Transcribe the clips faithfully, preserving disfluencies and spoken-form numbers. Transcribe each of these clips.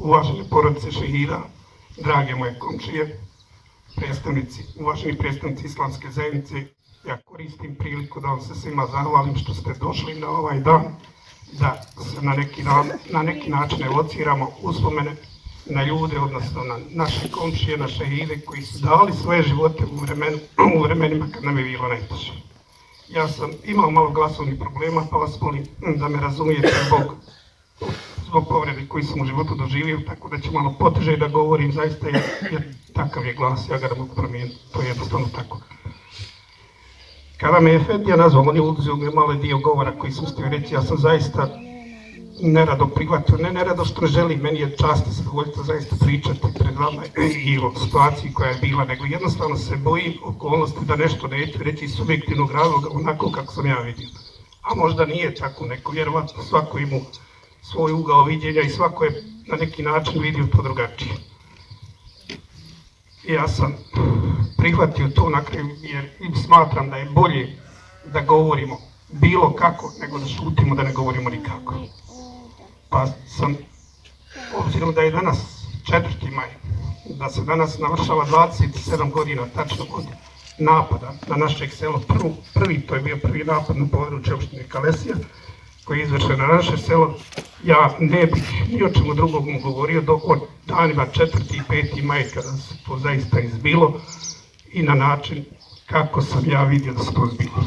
uvažene porodice šehida, drage moje komšije, predstavnici, uvaženi predstavnici islamske zajednice, ja koristim priliku da vam se svima zahvalim što ste došli na ovaj dan, da se na neki, na neki način evociramo uspomene na ljude, odnosno na naše komšije, na šehide koji su dali svoje živote u, vremenu, u vremenima kad nam je bilo najteže. Ja sam imao malo glasovnih problema, pa vas molim da me razumijete zbog, zbog povrede koji sam u životu doživio, tako da ću malo poteže da govorim, zaista je, jer takav je glas, ja ga ne mogu promijeniti, to je jednostavno tako. Kada me Efendija nazvao, on je uzeo mi mali dio govora koji sam htio reći, ja sam zaista nerado prihvatio, ne nerado što ne želim, meni je čast i zadovoljstvo zaista pričati pred vama i o situaciji koja je bila, nego jednostavno se bojim okolnosti da nešto neću reći iz subjektivnog razloga onako kako sam ja vidio. A možda nije tako, neko vjerovatno svako ima svoj ugao viđenja i svako je na neki način vidio to drugačije. Ja sam prihvatio to na kraju jer smatram da je bolje da govorimo bilo kako nego da šutimo, da ne govorimo nikako. Pa sam, obzirom da je danas četvrti maj, da se danas navršava dvadeset sedam godina tačno od napada na našeg selo, prvi, prvi, to je bio prvi napad na područje opštine Kalesija, koji je izvršen na naše selo, ja ne bih ni o čemu drugom govorio do od danima četvrti i peti maj kada se to zaista izbilo i na način kako sam ja vidio da se to zbilo.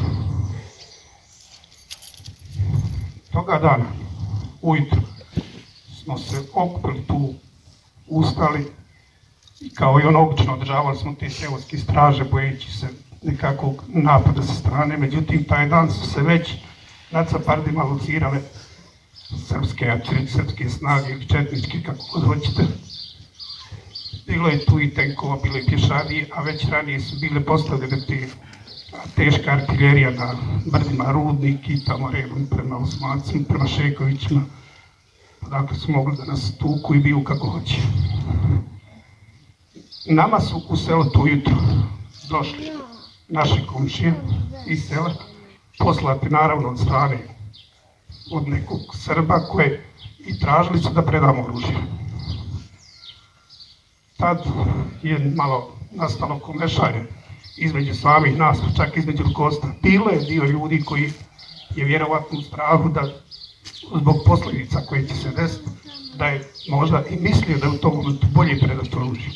Toga dana, ujutro, smo se okupili tu, ustali i kao i ono obično održavali smo te seoske straže bojeći se nekakvog napada sa strane, međutim taj dan su se već nad Capardima locirale srpske, ja ću reći srpske snage ili četničke, kako god hoćete. Bilo je tu i tenkova, bilo je pješadije, a već ranije su bile postavljene te teška artiljerija na brdima Rudnik i tamo redom prema Osmacima, prema Šekovićima. Dakle su mogli da nas tuku i biju kako hoće. Nama su u selo tu jutro došli naši komšije iz sela, poslati naravno od strane od nekog Srba koje i tražili su da predamo oružje. Tad je malo nastalo komešanje između samih nas, čak između Kosta. Bilo je dio ljudi koji je vjerovatno u strahu da zbog posljedica koje će se desiti, da je možda i mislio da je u tom momentu bolje predati oružje.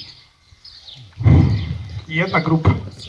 Jedna grupa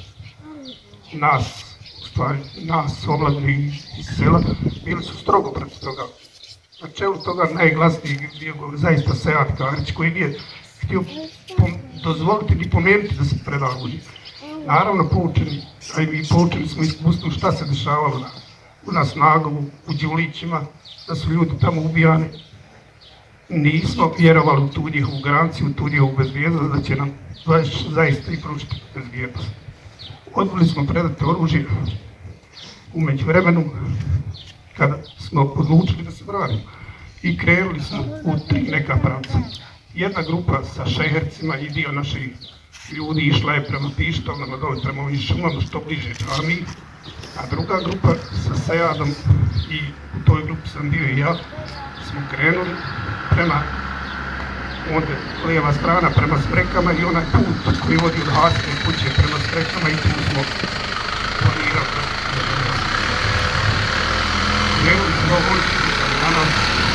nas, u stvari nas, omladni iz sela, bili su strogo protiv toga. Na čelu toga najglasniji bio zaista Sead Karić, koji nije htio dozvoliti ni pomenuti da se preda oružje. Naravno, poučeni, a i mi poučeni smo iskustvom šta se dešavalo na, u nas Nagovu, u Đulićima, da su ljudi tamo ubijani. Nismo vjerovali u tu njihovu garanciju, u tu njihovu bezbjednost, da će nam zaista i pružiti bezbjednost. Odbili smo predati oružje u međuvremenu, kada smo odlučili da se branimo. I krenuli smo u tri neka pravca. Jedna grupa sa šehercima i dio naših ljudi išla je prema Pištovnama, dole prema ovim šumama, što bliže džamiji, a druga grupa sa Sajadom i u toj grupi sam bio i ja, smo krenuli prema onda lijeva strana prema Smrekama i onaj put koji vodi od Hatske kuće prema Smrekama i tu smo planirali. Krenuli smo ulici na nas,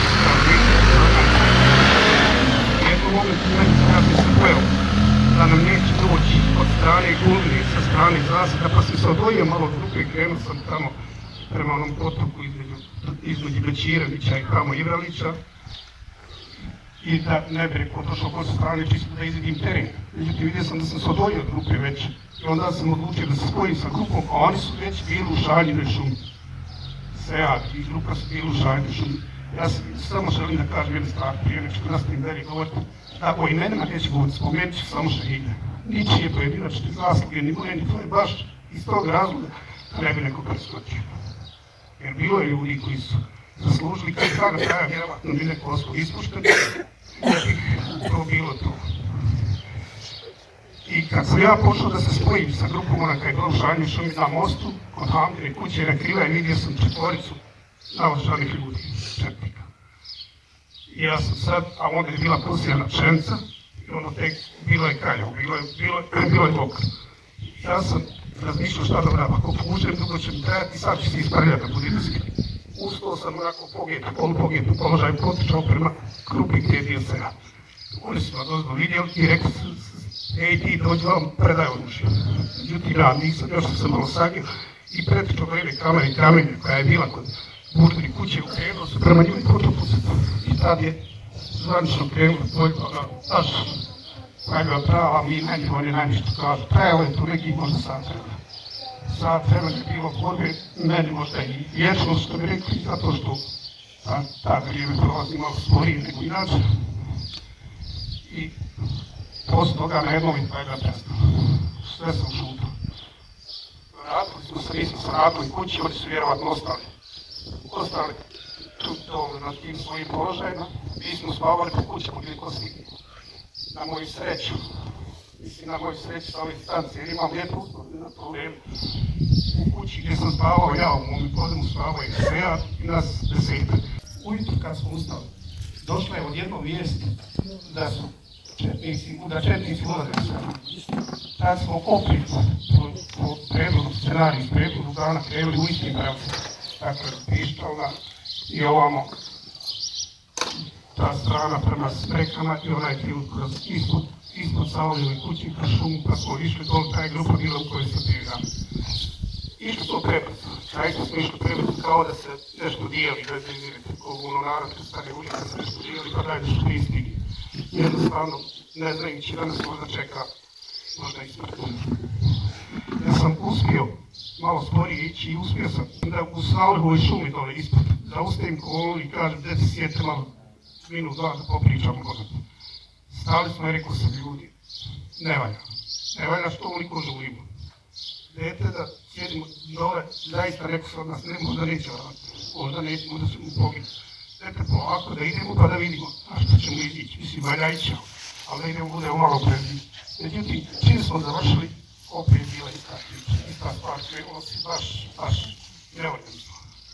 jednom momentu ja sam se pojao da nam neće doći od strane Gulbine, sa strane Zasada, pa sam se odvojio malo od grupe i krenuo sam tamo prema onom potoku između, između Bećirevića i tamo Ivralića i da ne bi rekao došao kod strane čisto da izvidim teren. Međutim, vidio sam da sam se odvojio od grupe već i onda sam odlučio da se spojim sa grupom, a oni su već bili u Šanjinoj šumi. Sead i grupa su bili u Šanjinoj šumi. Ja samo želim da kažem jednu stvar prije nek što nastavim dalje govoriti, da o imenima neću govoriti, spomenut ću samo šehide. Ničije pojedinačne zasluge, ni moje, ni tvoje, baš iz tog razloga ne bi neko preskočio. Jer bilo je ljudi koji su zaslužili, kad je sada kraja vjerovatno bi neko oslo ispušten, da bih to bilo to. I kad sam ja pošao da se spojim sa grupom, ona kada je bila u Šanjoj šumi na mostu, kod Hamdine kuće na Kriva i vidio sam četvoricu naoružanih ljudi, četnika. I ja sam sad, a onda je bila posijana pšenica, i ono tek bilo je kaljevo, bilo je, bilo, bilo je mokro. Ja sam razmišljao šta da radim, ako pušem, dugo će mi trajati, sad će se ispravljati da bude iskren. Ustao sam onako pogijet, polupogijet u položaju, potičao prema grupi gdje je dio sera. Oni su me dozdo vidjeli i rekli su, ej ti dođi vam, predaj oružje. Međutim, ja nisam, još sam malo sagio i pretičao glede kamere i kamenje koja je bila kod Burtini kuće, ukrenuo se prema njoj i počeo pucati. I tad je zvanično krenuo dvojba na naš najbolja prava, mi na njih, on je najništo kažu. Trajalo je tu nekih možda sat vremena. Sat vremena je bilo borbe, meni možda i vječnost, što bi rekli, zato što a, ta vrijeme prolazi malo sporije nego inače. I posle toga na jednom i tvojega prestao. Sve sam šutao. Vratili smo se, nismo se vratili kući, oni su vjerovatno ostali. Ostali tu dole na tim svojim položajima. Mi smo spavali po kućama gdje ko stigli. Na moju sreću, mislim na moju sreću sa ove distancije, jer imam lijepo uspomenu na to vrijeme. U kući gdje sam spavao, ja u mom podemu spavao i sve, ja i nas desetak. Ujutro kad smo ustali, došla je odjednom vijest da su četnici, da četnici ulaze u selu. Tad smo opet po, po predlogu scenariju, iz predlogu dana krenuli u istim pravcima. Dakle, Pištovna i ovamo ta strana prema Smrekama i onaj film kroz ispod, ispod Sauljevi kući kroz šumu, pa smo išli dole, ta je grupa bila u kojoj sam bio ja. Išli smo prebrzo, zaista smo išli prebrzo kao da se nešto dijeli, bez izvirite, kao ono narod, stane ulica se nešto dijeli, pa daj nešto pristigli. Jednostavno, ne znajući da nas možda čeka, možda i smrt. Ja sam uspio malo sporije ići i uspio sam da u Sauljehovoj šumi dole ispod zaustavim kolonu i kažem, gdje se sjete malo minut, dva da popričamo možda. Stali smo i rekao sam ljudi, ne valja, ne valja što ovoliko žulimo. Dete da sjedimo dole, zaista rekao sam od nas, ne možda neće raditi, možda nećemo da ćemo poginuti. Dete polako da idemo pa da vidimo, a što ćemo izići, mislim valja ići, ali da idemo budemo malo predivni. Međutim, čim smo završili, opet je bila ista, ista stvar, krenulo si baš, baš neorganizno.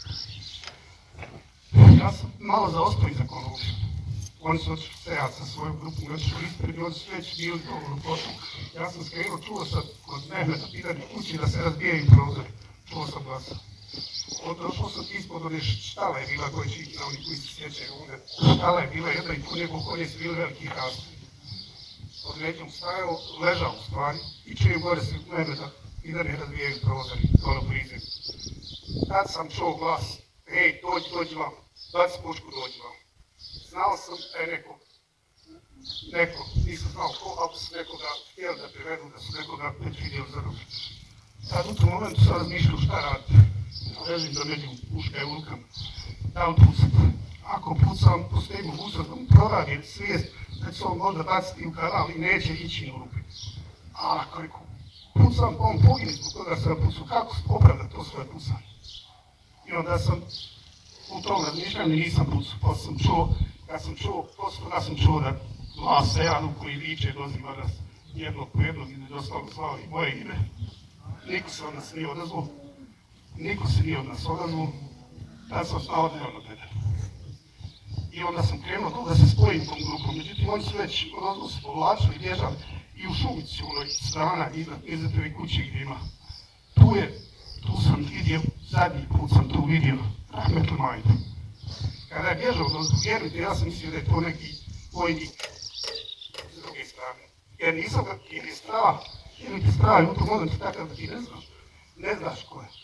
Ja sam malo zaostao iza konovlja. Oni su otišli sejati sa svojom grupom, otišli ispred i oni su već bili dovoljno pošli. Ja sam skrenuo, čuo sam kod Mehmeta pitanje kući da se razbijaju prozori. Čuo sam glasa. Došao sam ispod one štala je bila Gojčiki, na oni koji se sjećaju onda. Štala je bila jedna i po njegov konje su bili veliki hrastovi. Od neđom stajao, ležao u stvari i čujem gore se Mehmeta pitanje razbijaju prozori, dole u prizem. Tad sam čuo glas, hej, dođi, dođi vam, baci pušku, dođi vam. Znao sam da je neko, neko, nisam znao ko, ali su nekoga htjeli da privedu, da su nekoga već vidjeli za ruke. Sad u tom momentu sam razmišljao šta raditi. Ležim da među puška je u rukama. Da li pucati? Ako pucam, postoji mogućnost da mu proradi svijest da će on možda baciti u kanal i neće ići u ruke. A ako rekao, pucam, on pogine zbog toga sam pucao, kako opravda to svoje pucanje? I onda sam u tom razmišljanju nisam pucao, pa sam čuo, kad sam čuo, poslije toga sam čuo da glas Sejanu koji viče doziva nas jednog po jednog i nedostalo slao i moje ime. Niko se od nas nije odazvao, niko se nije od nas odazvao, tad sam znao da je ono dede. I onda sam krenuo to da se spojim tom grupom, međutim oni su već odazvao se povlačili, bježali i u šumici u onoj strana iznad Izzetove kuće gdje ima. Tu je, tu sam vidio, zadnji put sam tu vidio Rahmetli Majdu. Kada je bježao do vjerujte, ja sam mislio da je to neki vojnik s druge strane. Jer nisam ga, jer je strah, jer ti strah je u tom momentu takav da ti ne znaš, ne znaš ko je.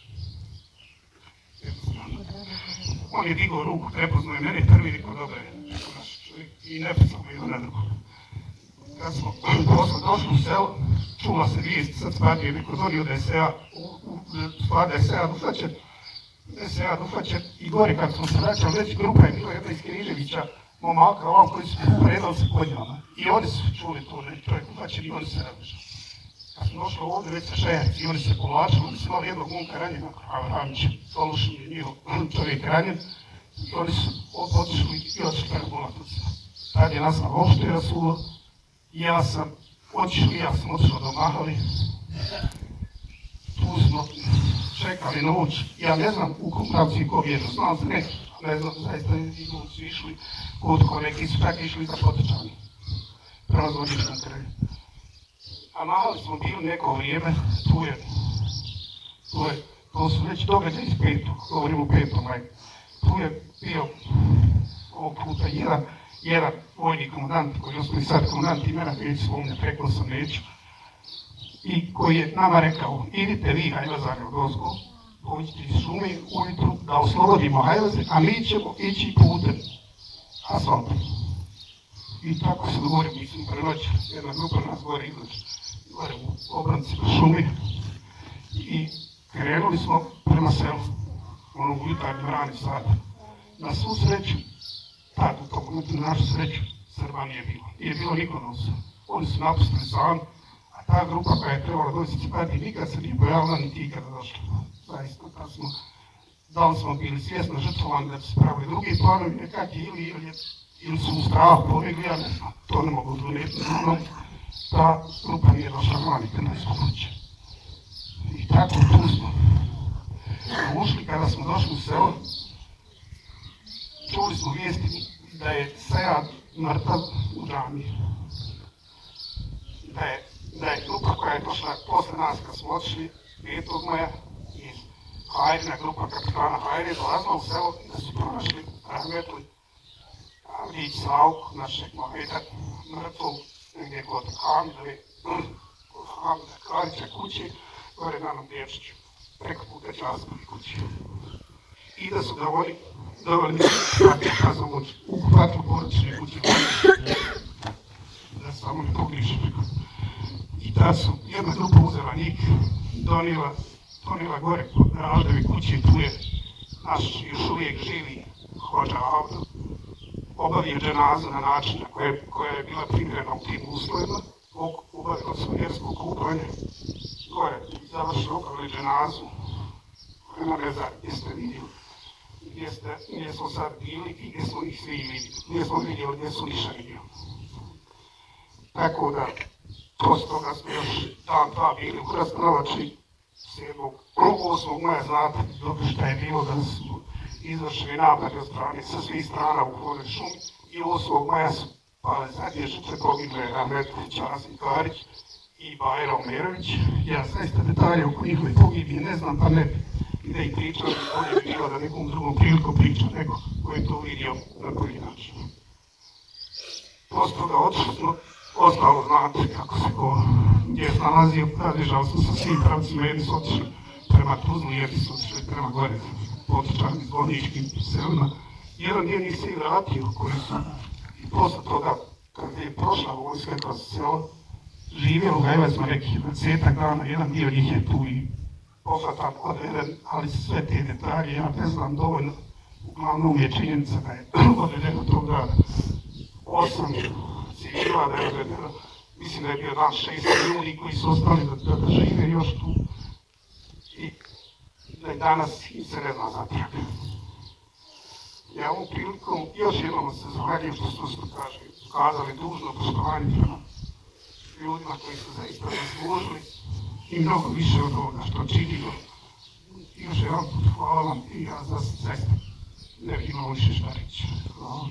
On je digao ruku, prepoznao je mene prvi, rekao dobro je, naš čovjek i ne pisao me na drugo. Kad smo posle došli u selo, čula se vijest, sad stvarno je neko donio da je Seja, stvar da je Seja dofaćen, da je Seja dofaćen i gore kad smo se vraćali, već grupa je bila jedna iz Križevića, momaka ovam koji su predali se podjelama. I oni su čuli to, da je čovjek dofaćen i oni se različali. Kad smo došli ovdje već sa šejarci i oni se povlačili, oni su imali jednog momka ranjenog, Avramića, Solušin je njihov čovjek ranjen, i oni su otišli i otišli kako bolatoci. Tad je nastalo opšte rasulo, i ja sam otišli, ja sam otišao do Mahali, tu smo čekali noć, ja ne znam u kom pravcu i ko bježao, znam za neki, ne znam, zaista idu su išli kutko, neki su čak išli za Potečani, prema Zvorničkom kraju. A mahali smo bili neko vrijeme, tu je, tu je, to su već događaj iz petog, govorim u petom maju. Tu je bio ovog puta jedan, jedan vojni komandant, koji je osmi sad komandant, imena neću spomnjati, rekao sam neću, i koji je nama rekao, idite vi hajvazari od ozgo, pođite iz šume ujutru da oslobodimo hajvaze, a mi ćemo ići putem asfaltom. I tako se dogovorimo, mislim, prenoć, jedna grupa nas gore izlači, gore u obranci šumi, i krenuli smo prema selu, ono u jutarnjem rani sat. Na svu sreću, tad u tom momentu, na našu sreću, Srba nije bilo. Nije bilo niko nosa. Oni su napustili sami, a ta grupa koja je trebala doći se pati, nikad se nije pojavila, niti ikada došla. Zaista, da smo, da li smo bili svjesno žrtvovani da se pravili drugi planovi nekakvi, ili, ili, ili su u strahu pobjegli, ja ne znam, to ne mogu donijeti. No, ta grupa nije došla vani kad nas kuće. I tako tu smo ušli. Kada smo došli u selo, čuli smo vijesti da je Sejad mrtav u džamiji. Da je, da je grupa koja je došla posle nas kad smo otišli petog maja iz Hajrina, grupa kapitana Hajrina, dolazila u selo da su pronašli rahmetli Avdić Slavku, našeg Mahmeda, mrtvog negdje kod Hamidove, kod Hamida Karića kuće, gore na nam Dječću, preko puta Časkovi kuće. I da su ga oni doveli u okupatnu porodične kuće, da samo ne pogriše. I ta su jedna grupa uzela njih, donijela, donijela gore kod Aldevi kuće, tu je naš još uvijek živi hođa Aldo, obavio dženazu na način na koje, koja je bila primjerena u tim uslovima, obavilo smo vjersko kupanje, gore završeno obavili dženazu, nema ne znam gdje ste vidjeli, gdje, ste, gdje smo sad bili i gdje smo ih svi vidjeli, gdje smo vidjeli gdje su niša vidjeli. Tako da, poslije toga smo još dan, dva bili u Krasnovači, sedmog osmog maja, znate dobro šta je bilo da su izvršili napad od strane sa svih strana u Hore šumi, i osmog maja su pale zadnje žrtve, poginule Rahmetli Časim Karić i Bajra Omerović. Ja zaista detalje oko njihove pogibije ne znam, pa ne bi da ih pričam, bolje bi bilo da nekom drugom prilikom priča neko koji je to vidio na prvi način. Poslije toga otišli smo, ostalo znate kako se ko gdje je nalazio, zadržali smo sa svim pravcima, jedni su otišli prema Tuzli, jedni su otišli prema gore, Potečanim, Zvorničkim selima. Jedan dio njih se i vratio, koji su i posle toga, kad je prošla vojska kroz selo, živjelo ga, evo smo rekli, dvadesetak dana, jedan dio njih je tu i pohvatan, odveden, ali sve te detalje, ja ne znam dovoljno, uglavnom je činjenica da je odvedeno tog dana osam civila, da je odvedeno, mislim da je bio dan šest ljudi koji su ostali da, da, da žive još tu, i da i danas se ne zna za traga. Ja ovom prilikom još jednom se zahvaljujem što su što kaže, ukazali dužno poštovanje prema ljudima koji su zaista zaslužili i mnogo više od ovoga što činimo. Još jedan put hvala vam i ja zaista ne bih imao više šta reći. Hvala.